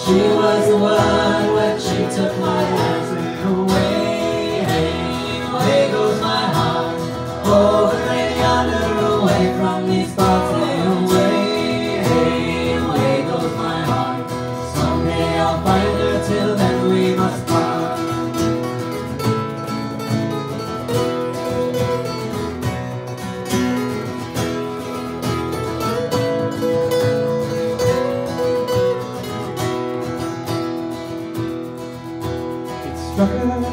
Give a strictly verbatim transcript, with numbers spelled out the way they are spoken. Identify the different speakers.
Speaker 1: She was the one when she took my hand, saying, away, away goes my heart, over and yonder, away from these parts. Away, away goes my heart. Someday I'll find her, till then we must part. Struck her